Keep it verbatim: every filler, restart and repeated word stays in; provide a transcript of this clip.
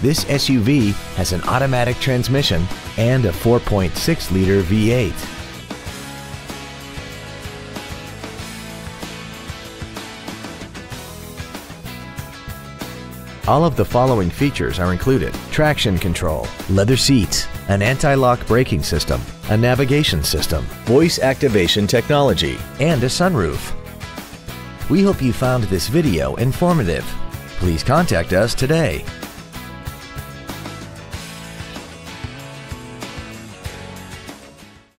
This S U V has an automatic transmission and a four point six liter V eight. All of the following features are included: traction control, leather seats, an anti-lock braking system, a navigation system, voice activation technology, and a sunroof. We hope you found this video informative. Please contact us today.